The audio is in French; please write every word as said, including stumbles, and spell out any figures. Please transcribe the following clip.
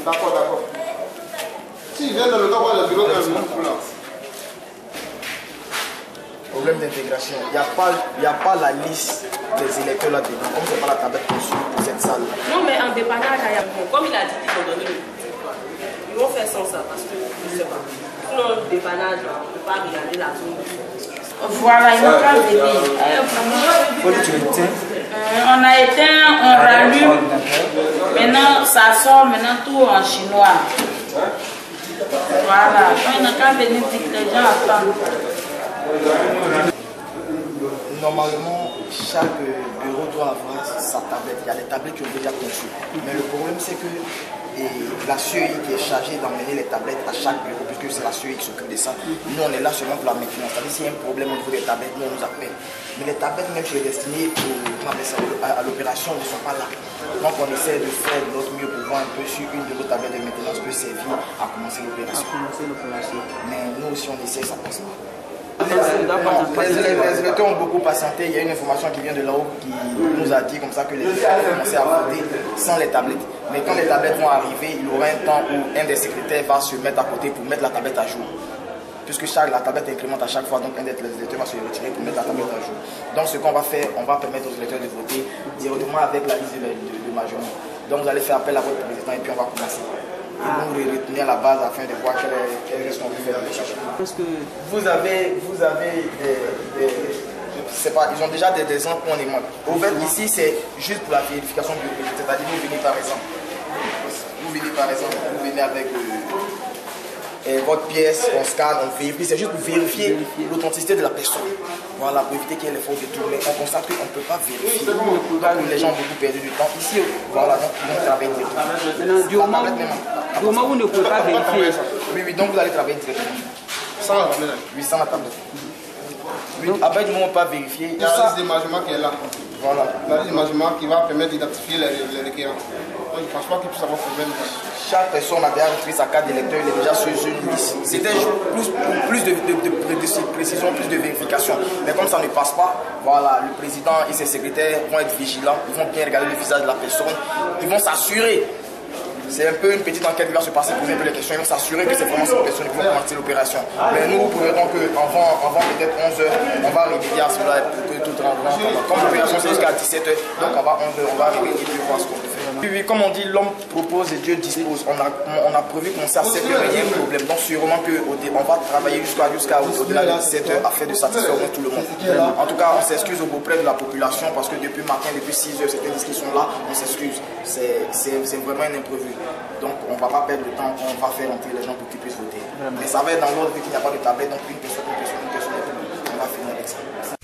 D'accord, d'accord. S'il vient dans le cas où le bureau est là. Problème d'intégration. Il n'y a, a pas la liste des électeurs là-dedans. Comme c'est pas la tablette conçue pour cette salle. Non, mais en dépannage, comme il a dit qu'ils vont donner le petit. Ils vont faire sans ça parce que je ne sais pas. Sinon, le dépannage, on ne peut pas regarder la zone. Voilà, il m'a pas aidé. On a éteint, on rallume. Maintenant, ça sort maintenant tout en chinois. Voilà, quand il n'a qu'à venir dire que les gens attendent. Normalement, chaque bureau doit avoir sa tablette. Il y a des tablettes qui ont déjà conçues. Mais le problème, c'est que et la C E I qui est chargée d'emmener les tablettes à chaque bureau, puisque c'est la C E I qui s'occupe de ça. Nous, on est là seulement pour la maintenance. C'est-à-dire, s'il y a un problème au niveau des tablettes, nous, on nous appelle. Mais les tablettes, même qui sont destinées à l'opération, ne sont pas là. Donc, on essaie de faire de notre mieux pour voir un peu si une de nos tablettes de maintenance peut servir à commencer l'opération. Mais nous aussi, on essaie, ça passe pas. Les, les électeurs ont beaucoup patienté. Il y a une information qui vient de là-haut qui nous a dit comme ça que les électeurs ont commencé à voter sans les tablettes. Mais quand les tablettes vont arriver, il y aura un temps où un des secrétaires va se mettre à côté pour mettre la tablette à jour. Puisque chaque, la tablette incrémente à chaque fois, donc un des électeurs va se retirer pour mettre la tablette à jour. Donc ce qu'on va faire, on va permettre aux électeurs de voter directement avec la liste de, de, de majorité. Donc vous allez faire appel à votre président et puis on va commencer. Et vous retenir la base afin de voir quel est, quel est ce qu'on peut faire avec chaque chose. Parce que vous avez, vous avez des, des je sais pas, ils ont déjà des, des ans qu'on est moins. Au fait, ici, c'est juste pour la vérification biométrique. C'est-à-dire, vous venez par exemple, vous venez par exemple, vous venez avec euh, et votre pièce, on scanne, on vérifie. C'est juste pour vérifier l'authenticité de la personne. Voilà, pour éviter qu'il y ait les fautes de tout. Mais on constate qu'on ne peut pas vérifier. Donc, les gens ont beaucoup perdu du temps. Ici, voilà, donc ils vont travailler directement. Du moment, du moment où vous ne pouvez pas vérifier. Oui, oui, donc vous allez travailler directement. Sans la tablette. Oui, sans la tablette. Oui, après, du moment où on ne peut pas vérifier. Il y a la liste d'émargement qui est là. Voilà. La liste d'émargement qui va permettre d'identifier les, les requérants. Donc, je ne pense pas qu'il puisse avoir problème. Chaque personne a déjà retiré sa carte d'électeur, il est déjà sur une liste. C'était plus, plus de, de, de, de précision, plus de vérification. Mais comme ça ne passe pas, voilà, le président et ses secrétaires vont être vigilants, ils vont bien regarder le visage de la personne, ils vont s'assurer. C'est un peu une petite enquête qui va se passer, poser un peu les questions, ils vont s'assurer que c'est vraiment cette personne qui va commencer l'opération. Mais nous, vous pouvez donc qu'avant avant peut-être onze heures, on va remédier à cela pour que tout rentre. Comme l'opération c'est jusqu'à dix-sept heures, donc avant onze heures, on va remédier et voir ce qu'on peut faire. Oui, oui, comme on dit, l'homme propose et Dieu dispose. On a, on a prévu commencer à sept heures, il y a un problème. Donc sûrement qu'on va travailler jusqu'à jusqu'à au-delà de dix-sept heures afin de satisfaire tout le monde. En tout cas, on s'excuse auprès de la population parce que depuis matin, depuis six heures, certaines qui sont là, on s'excuse. C'est vraiment un imprévu. Donc on ne va pas perdre de temps, on va faire entrer les gens pour qu'ils puissent voter. Mais ça va être dans l'ordre vu qu'il n'y a pas de tablette, donc une personne, une personne, une personne, on va finir avec ça.